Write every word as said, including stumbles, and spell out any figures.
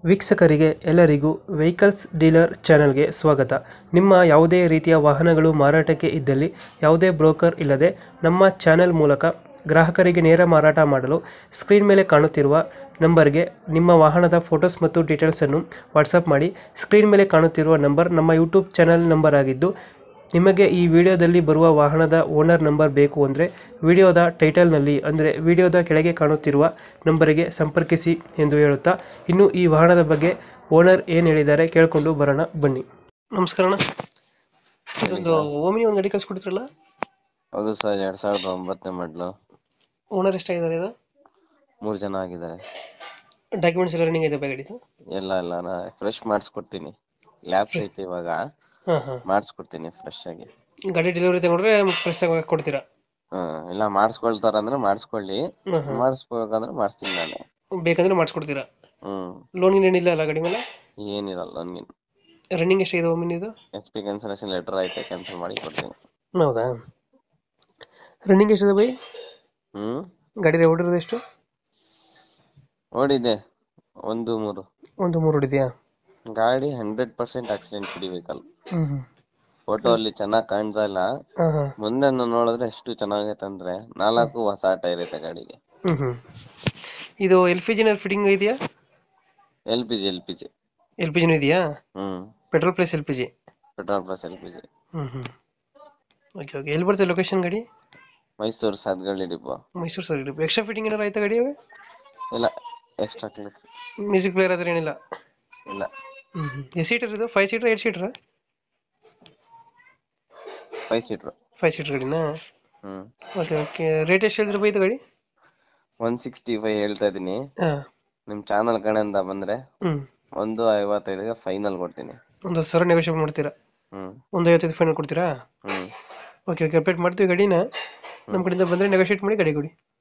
ವೀಕ್ಷಕರಿಗೆ ಎಲ್ಲರಿಗೂ vehicles dealer ಚಾನೆಲ್ಗೆ ಸ್ವಾಗತ. ನಿಮ್ಮ ಯಾವುದೇ ರೀತಿಯ ವಾಹನಗಳು ಮಾರಾಟಕ್ಕೆ ಇದ್ದಲ್ಲಿ ಯಾವುದೇ ಬ್ರೋಕರ್ ಇಲ್ಲದೆ ನಮ್ಮ ಚಾನೆಲ್ ಮೂಲಕ ಗ್ರಾಹಕರಿಗೆ ನೇರ ಮಾರಾಟ ಮಾಡಲು ಸ್ಕ್ರೀನ್ ಮೇಲೆ ಕಾಣುತ್ತಿರುವ ನಂಬರ್ಗೆ ನಿಮ್ಮ ವಾಹನದ ಫೋಟೋಸ್ ಮತ್ತು ಡೀಟೇಲ್ಸನ್ನು ವಾಟ್ಸಪ್ ಮಾಡಿ. ಸ್ಕ್ರೀನ್ ಮೇಲೆ ಕಾಣುತ್ತಿರುವ ನಂಬರ್ ನಮ್ಮ ಯೂಟ್ಯೂಬ್ ಚಾನೆಲ್ ನಂಬರ್ ಆಗಿದ್ದು, ನಿಮಗೆ ಈ ವಿಡಿಯೋದಲ್ಲಿ ಬರುವ ವಾಹನದ ಓನರ್ ನಂಬರ್ ಬೇಕು ಅಂದರೆ ವಿಡಿಯೋದ ಟೈಟಲ್ನಲ್ಲಿ ಅಂದರೆ ವಿಡಿಯೋದ ಕೆಳಗೆ ಕಾಣುತ್ತಿರುವ ನಂಬರಿಗೆ ಸಂಪರ್ಕಿಸಿ ಎಂದು ಹೇಳುತ್ತಾ, ಇನ್ನು ಈ ವಾಹನದ ಬಗ್ಗೆ ಓನರ್ ಏನು ಹೇಳಿದ್ದಾರೆ ಕೇಳಿಕೊಂಡು ಬರೋಣ ಬನ್ನಿ. ನಮಸ್ಕಾರ ಅಣ್ಣ, ಇದೊಂದು ಓಮಿನಿ ಒಂದು ಗಾಡಿ ಕಳ್ಸಿಕೊಡ್ತಿರಲ್ಲ? ಹೌದು ಸರ್, ಎರಡ್ ಸಾವಿರದ ಒಂಬತ್ತನೇ ಮಾಡಲು. ಓನರ್ ಎಷ್ಟಾಗಿದ್ದಾರೆ ಇದು? ಮೂರು ಜನ ಆಗಿದ್ದಾರೆ. ಡಾಕ್ಯುಮೆಂಟ್ಸ್ ಎಲ್ಲ ರನ್ನಿಂಗ್ ಇದೆ ಗಾಡಿದು? ಎಲ್ಲ ಎಲ್ಲ ನಾ ಫ್ರೆಶ್ ಮಾಡಿಸ್ಕೊಡ್ತೀನಿ. ಲ್ಯಾಬ್ಸ್ ಐತೆ ಇವಾಗ, ಹಾಂ ಹಾಂ ಮಾಡಿಸ್ಕೊಡ್ತೀನಿ ಫ್ರೆಶ್ ಆಗಿ. ಗಾಡಿ ಡೆಲಿವರಿ ತಗೊಂಡ್ರೆ ಫ್ರೆಶ್ ಆಗಿ ಕೊಡ್ತೀರಾ? ಹ್ಮ್ ಇಲ್ಲ, ಮಾಡಿಸ್ಕೊಳ್ತಾರ ಅಂದ್ರೆ ಮಾಡಿಸ್ಕೊಳ್ಳಿ, ಹಾಂ ಹಾಂ ಮಾಡಿಸ್ಕೊಳಕಂದ್ರೆ ಮಾಡಿಸ್ತೀನಿ ನಾನೇ. ಬೇಕಂದ್ರೆ ಮಾಡಿಸ್ಕೊಡ್ತೀರಾ? ಹ್ಮ್ ಲೋನ್ ಏನಿಲ್ಲ ಅಲ್ಲ ಗಾಡಿ ಮೇಲೆ? ಏನಿರಲ್ಲ ನನ್ಗೆ. ರನ್ನಿಂಗ್ ಎಷ್ಟಾಗಿದೆ ಒಮ್ಮೆ ಇದು? ಎಚ್ ಪಿ ಕ್ಯಾನ್ಸಲೇಷನ್ ಲೆಟರ್ ಐತೆ, ಕ್ಯಾನ್ಸಲ್ ಮಾಡಿ ಕೊಡ್ತೀನಿ. ಹೌದಾ? ರನ್ನಿಂಗ್ ಎಷ್ಟಿದೆ ಬೈ ಹ್ಮ್ ಗಾಡಿ? ಓಡಿರೋದು ಎಷ್ಟು? ಓಡಿದೆ ಒಂದು ಮೂರು. ಒಂದು ಮೂರು ಹೊಡಿದ್ಯಾ? ಗಾಡಿ hundred percent accident free vehicle. ಹ್ಮ್ ಹ್ಮ್ ಫೋಟೋ ಅಲ್ಲಿ ಚೆನ್ನಾಗಿ ಕಾಣ್ತಾ ಇಲ್ಲ, ಹಾಂ ಹಾಂ ಮುಂದೆ ನೋಡಿದ್ರೆ ಎಷ್ಟು ಚೆನ್ನಾಗೈತೆ ಅಂದ್ರೆ ನಾಲ್ಕು ಹೊಸ ಟೈರ್ ಐತೆ ಗಾಡಿಗೆ. ಹ್ಮ್ ಹ್ಮ್ ಇದು ಎಲ್ ಪಿ ಜಿನ ಫಿಟ್ಟಿಂಗ್ ಇದೆಯಾ? L P G L P G L P ಜಿನೂ ಇದೆಯಾ? ಹ್ಮ್ petrol plus L P G? Petrol plus L P G. ಹ್ಮ್ ಹ್ಮ್ ಓಕೆ ಓಕೆ. ಎಲ್ಲಿ ಬರ್ತದೆ ಲೊಕೇಶನ್ ಗಾಡಿ? Mysuru Sathagalli depot. Mysuru sir. Extra fitting ಏನಾರು ಆಯ್ತಾ ಗಾಡಿ? ಇಲ್ಲ, ಎಕ್ಸ್ಟ್ರಾ ಕ್ಲಾಸ್ ಮ್ಯೂಸಿಕ್ ಪ್ಲೇಯರ್ ಆದ್ರೆ ಏನಿಲ್ಲ? ಇಲ್ಲ. ಹ್ಮ್ ಹ್ಮ್ ಎಷ್ಟು ಸೀಟರ್ ಇದು? Five seater eight seater? Five seater. Five seater ಗಾಡಿನಾ? ಹ್ಮ್ ಓಕೆ ಓಕೆ. ರೇಟ್ ಎಷ್ಟು ಹೇಳಿದ್ರೆ ಬೈ ಇದು ಗಾಡಿ? ಒನ್ ಸಿಕ್ಸ್ಟಿ ಫೈವ್ ಹೇಳ್ತಾ ಇದೀನಿ. ಹಾಂ. ನಿಮ್ ಚಾನಲ್ ಕಡೆಯಿಂದ ಬಂದ್ರೆ ಹ್ಮ್ ಒಂದು ಐವತ್ತೈದಿಗೆ ಫೈನಲ್ ಕೊಡ್ತೀನಿ. ಒಂದು ಸಾವಿರ ನೆಗೋಷಿಯೇಟ್ ಮಾಡ್ತೀರಾ? ಹ್ಮ್ ಒಂದು ಐವತ್ತೈದು ಫೈನಲ್ ಕೊಡ್ತೀರಾ? ಹ್ಮ್ ಓಕೆ ಓಕೆ. ಅಪ್ಡೇಟ್ ಮಾಡ್ತೀವಿ ಗಾಡಿನ, ನಮ್ಮ ಕಡೆಯಿಂದ ಬಂದರೆ ನೆಗೋಷಿಯೇಟ್ ಮಾಡಿ ಗಾಡಿ ಕೊಡಿ.